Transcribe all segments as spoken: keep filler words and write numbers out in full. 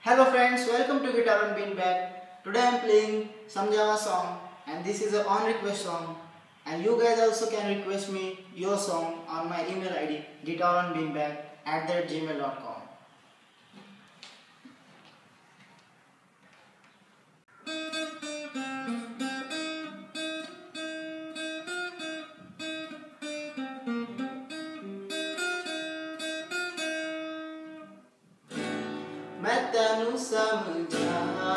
Hello friends, welcome to Guitar and Beanbag. Today I am playing Samjhavaa song and this is a on request song, and you guys also can request me your song on my email I D guitarandbeanbag at gmail dot com. मैं तेनू समझावा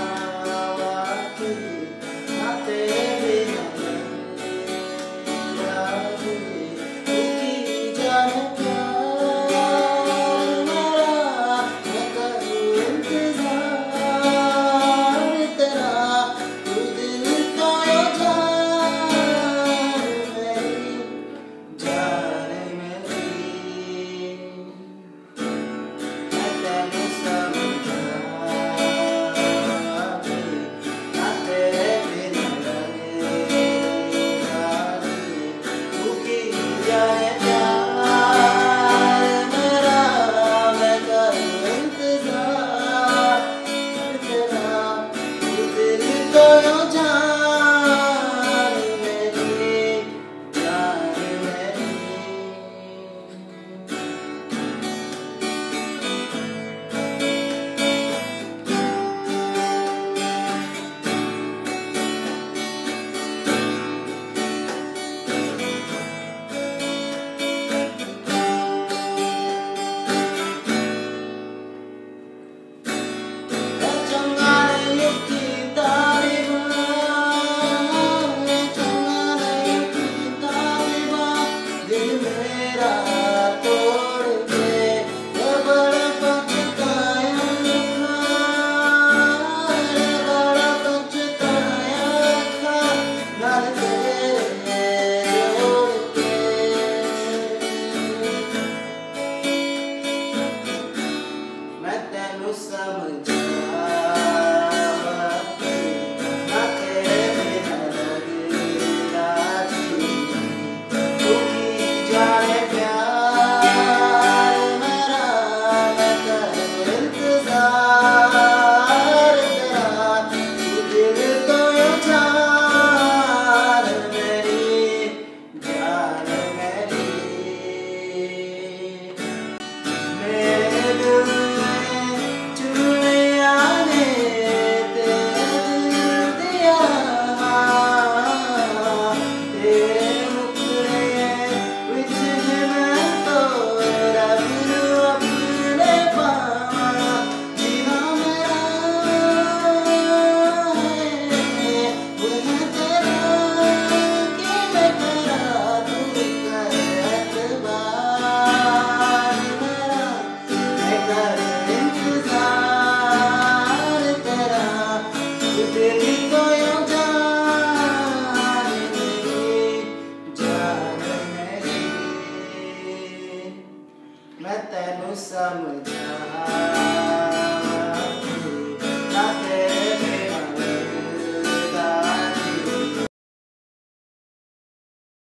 कि ना तेरे बिना लागे तू की जाने प्यार मेरा, मैं करूँ इंतजार तेरा, तू दिल का ये जान मेरी, जान मेरी। मैं तेनू मैं तेनू समझा।